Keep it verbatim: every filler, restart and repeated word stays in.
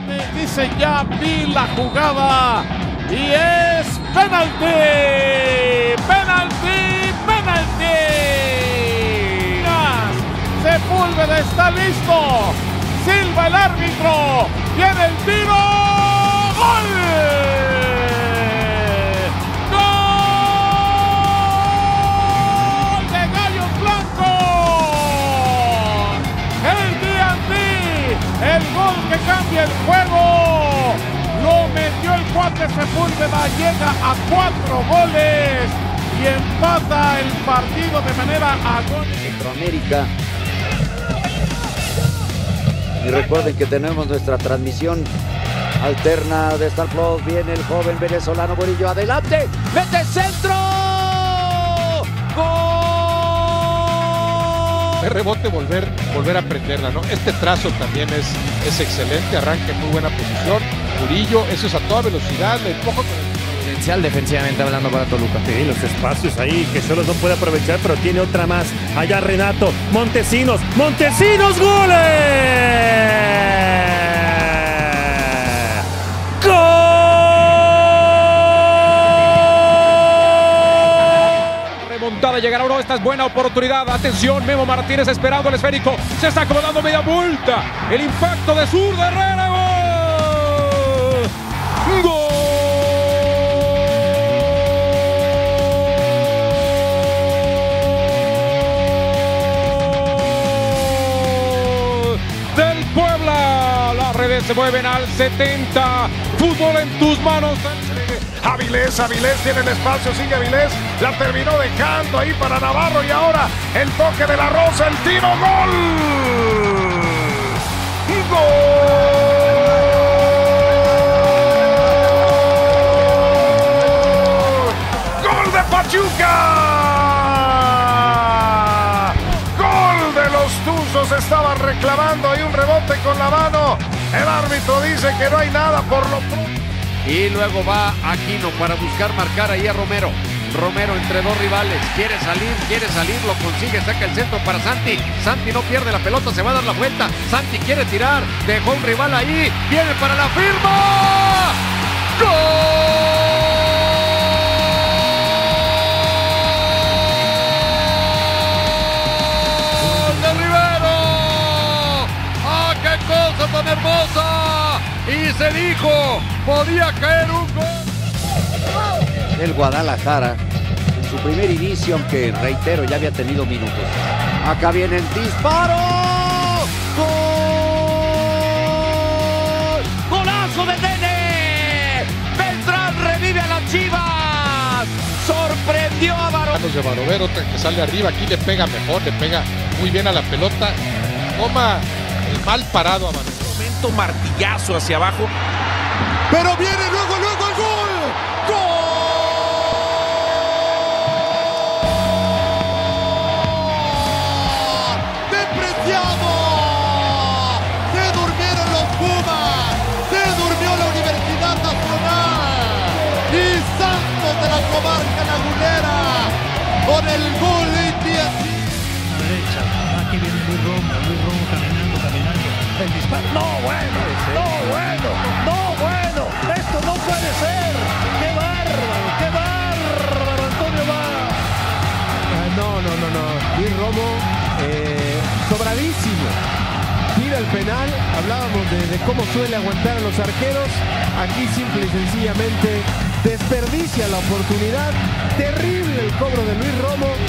Dice, ya vi la jugada y es penalti, penalti, penalti. Sepúlveda está listo, silba el árbitro, viene el tiro, ¡gol! ¡Gol de Gallos Blancos! El D and D, el gol que cambia el juego, lo metió el cuate Sepúlveda, llega a cuatro goles y empata el partido de manera agónica. Centroamérica. Y recuerden que tenemos nuestra transmisión alterna de Star Plus. Viene el joven venezolano Murillo, adelante, mete centro, gol. De rebote volver, volver a prenderla, ¿no? Este trazo también es, es excelente, arranca en muy buena posición. Murillo, eso es a toda velocidad, le empuja con el... Potencial defensivamente hablando para Toluca. Sí, los espacios ahí que solo no puede aprovechar, pero tiene otra más. Allá Renato, Montesinos, Montesinos, goles. ¡Gol! Remontada, llegará uno, esta es buena oportunidad. Atención, Memo Martínez esperando el esférico. Se está acomodando media vuelta. El impacto de Sur de Herrera. ¡Gol! ¡Gol! Del Puebla, las redes se mueven al setenta, fútbol en tus manos. Avilés, Avilés tiene el espacio, sigue Avilés, la terminó dejando ahí para Navarro y ahora el toque de la Rosa, el tiro, gol, gol, gol de Pachuca. Estaban reclamando ahí un rebote con la mano. El árbitro dice que no hay nada por lo pronto. Y luego va Aquino para buscar marcar ahí a Romero. Romero entre dos rivales. Quiere salir, quiere salir, lo consigue, saca el centro para Santi. Santi no pierde la pelota, se va a dar la vuelta. Santi quiere tirar, dejó un rival ahí. Viene para la firma. ¡Gol! Tan hermosa, y se dijo, podía caer un gol. El Guadalajara, en su primer inicio, aunque reitero, ya había tenido minutos. Acá viene el disparo. ¡Gol! ¡Golazo de Nene! Beltrán revive a las Chivas. Sorprendió a Barovero. de Barovero que sale arriba, aquí le pega mejor, le pega muy bien a la pelota. Toma el mal parado a Barovero. Momento martillazo hacia abajo. Pero viene luego, luego el gol. ¡Gol! ¡Despreciado! Se durmieron los Pumas. Se durmió la Universidad Nacional. Y Santos de la comarca lagunera con el gol de India. Derecha, aquí viene Luis Romo, Luis Romo caminando, caminando. El disparo. No, bueno, no, bueno, no, bueno. Esto no puede ser. ¡Qué bárbaro, qué bárbaro, Antonio va! Ah, no, no, no, no. Luis Romo, eh, sobradísimo. Tira el penal. Hablábamos de, de cómo suele aguantar a los arqueros. Aquí simple y sencillamente desperdicia la oportunidad. Terrible el cobro de Luis Romo.